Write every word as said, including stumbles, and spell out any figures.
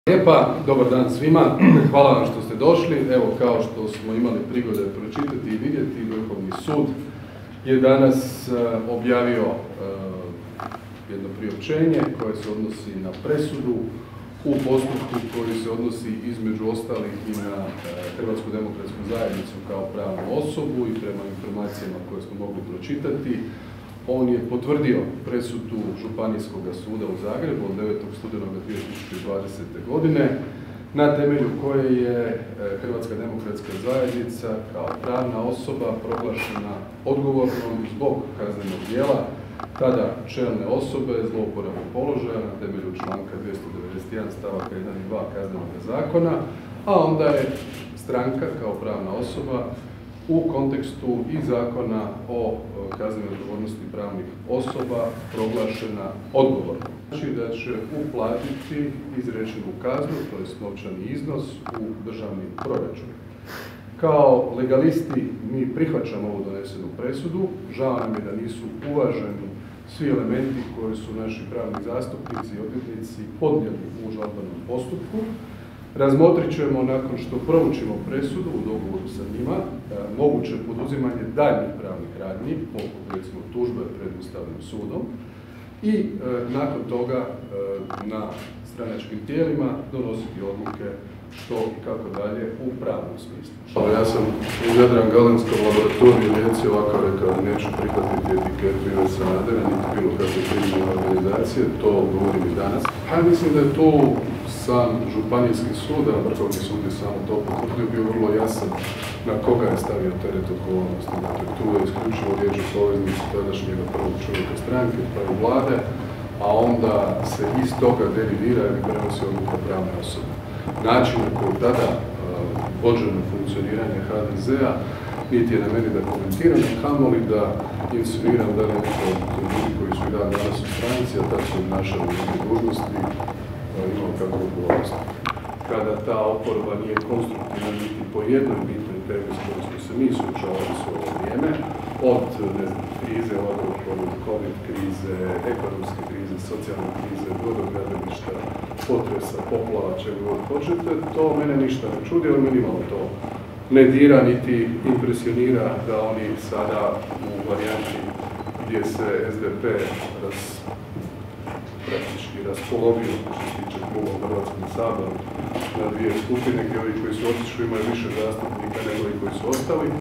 Lijepa, dobar dan svima, hvala vam što ste došli. Evo, kao što smo imali prigode pročitati i vidjeti, Vrhovni sud je danas objavio jedno priopćenje koje se odnosi na presudu u postupku koji se odnosi između ostalih i na Hrvatsku demokratsku zajednicu kao pravnu osobu i prema informacijama koje smo mogli pročitati. On je potvrdio presudu Županijskog suda u Zagrebu od devetog studenoga dvije tisuće dvadesete. godine, na temelju koje je Hrvatska demokratska zajednica kao pravna osoba proglašena odgovornom zbog kaznenog djela tada čelne osobe zlouporabe položaja na temelju članka dvjesto devedeset jedan stavaka jedan i dva Kaznenog zakona, a onda je stranka kao pravna osoba u kontekstu i zakona o kaznenoj odgovornosti pravnih osoba proglašena odgovornom. Znači da će uplatiti izrečenu kaznu, to je novčani iznos, u državni proračun. Kao legalisti mi prihvaćamo ovu donesenu presudu, žao nam je da nisu uvaženi svi elementi koji su naši pravni zastupnici i odvjetnici podnijeli u žalbenom postupku. Razmotrit ćemo nakon što proučimo presudu u dogovoru sa njima moguće poduzimanje daljnjih pravnih radnji, poput recimo tužbe pred Ustavnim sudom, i e, nakon toga e, na stranačkim tijelima donositi odluke što i kako dalje u pravnom smislu. Ja sam u Jadran-Galenskom laboratoriju Rijeci ovako rekao da neću prihvatiti etiketu Ive Sanadera, niti bilo kakve kriminalne organizacije, to govorim i danas. A mislim da je tu sam Županijski sud, a Vrhovni sud je samo to potvrdio, bio vrlo jasan na koga je stavio teret odgovornosti. Dakle, tu je isključivo riječ o poveznici tadašnjega prvog čovjeka stranke, pa i Vlade, a onda se iz toga derivira i prenosi odluka pravne osobe. Način na koji tada vođeno funkcioniranje H D Z-a niti je na meni da komentiram, kamoli da insinuiram da neko od ljudi koji su i dan danas u stranci, a tako su obnašali neke dužnosti, imao kakvu odgovornost. Kada ta oporba nije konstruktivna niti po jednoj bitnoj temi s kojoj smo se mi suočavali svo ovo vrijeme, od ne znam, krize, od COVID krize, ekonomske krize, socijalne krize, brodogradilišta, potresa, poplava, čega god hoćete, to mene ništa ne čudi, ali meni malo to ne dira niti impresionira da oni sada u varijanti gdje se S D P raz, praktički raspolovio, što se tiče kluba u Hrvatskom saboru, na dvije skupine, gdje ovi koji su otišli imaju više zastupnika nego ovi koji su ostali,